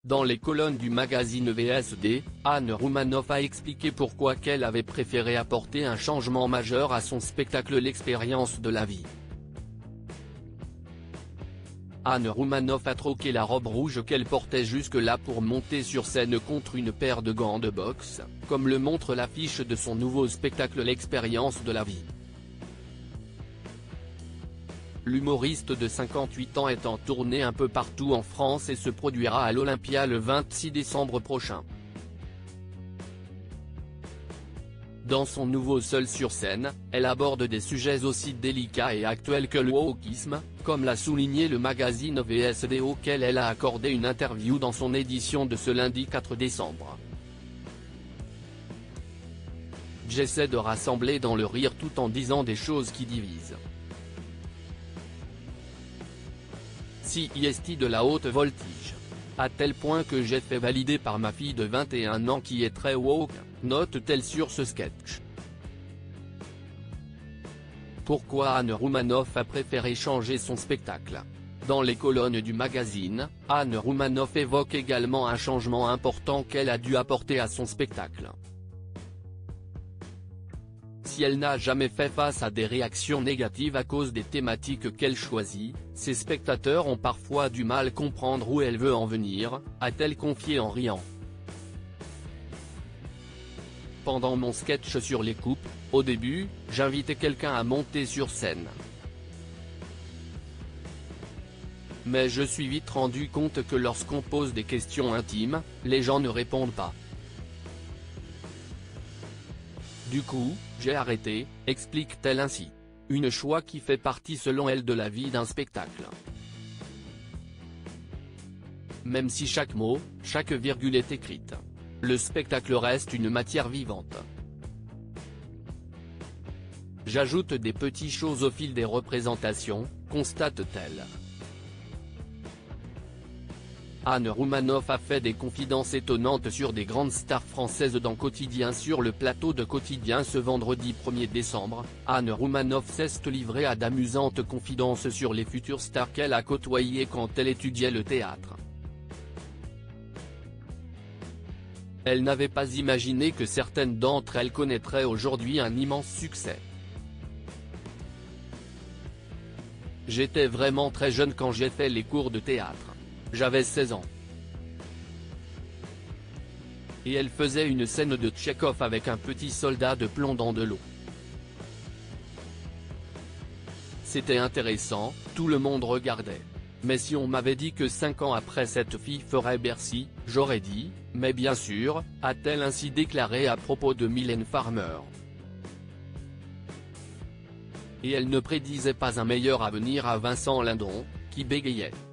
Dans les colonnes du magazine VSD, Anne Roumanoff a expliqué pourquoi qu'elle avait préféré apporter un changement majeur à son spectacle L'expérience de la vie. Anne Roumanoff a troqué la robe rouge qu'elle portait jusque-là pour monter sur scène contre une paire de gants de boxe, comme le montre l'affiche de son nouveau spectacle L'expérience de la vie. L'humoriste de 58 ans est en tournée un peu partout en France et se produira à l'Olympia le 26 décembre prochain. Dans son nouveau Seul sur scène, elle aborde des sujets aussi délicats et actuels que le wokisme, comme l'a souligné le magazine VSD auquel elle a accordé une interview dans son édition de ce lundi 4 décembre. J'essaie de rassembler dans le rire tout en disant des choses qui divisent. CIST de la haute voltige. À tel point que j'ai fait valider par ma fille de 21 ans qui est très woke, note-t-elle sur ce sketch. Pourquoi Anne Roumanoff a préféré changer son spectacle? Dans les colonnes du magazine, Anne Roumanoff évoque également un changement important qu'elle a dû apporter à son spectacle. Si elle n'a jamais fait face à des réactions négatives à cause des thématiques qu'elle choisit, ses spectateurs ont parfois du mal à comprendre où elle veut en venir, a-t-elle confié en riant. Pendant mon sketch sur les coupes, au début, j'invitais quelqu'un à monter sur scène. Mais je suis vite rendu compte que lorsqu'on pose des questions intimes, les gens ne répondent pas. Du coup, j'ai arrêté, explique-t-elle ainsi. Une choix qui fait partie selon elle de la vie d'un spectacle. Même si chaque mot, chaque virgule est écrite, le spectacle reste une matière vivante. J'ajoute des petites choses au fil des représentations, constate-t-elle. Anne Roumanoff a fait des confidences étonnantes sur des grandes stars françaises dans Quotidien. Sur le plateau de Quotidien ce vendredi 1er décembre, Anne Roumanoff s'est livrée à d'amusantes confidences sur les futures stars qu'elle a côtoyées quand elle étudiait le théâtre. Elle n'avait pas imaginé que certaines d'entre elles connaîtraient aujourd'hui un immense succès. J'étais vraiment très jeune quand j'ai fait les cours de théâtre. J'avais 16 ans. Et elle faisait une scène de Tchekhov avec un petit soldat de plomb dans de l'eau. C'était intéressant, tout le monde regardait. Mais si on m'avait dit que 5 ans après cette fille ferait Bercy, j'aurais dit, mais bien sûr, a-t-elle ainsi déclaré à propos de Mylène Farmer. Et elle ne prédisait pas un meilleur avenir à Vincent Lindon, qui bégayait.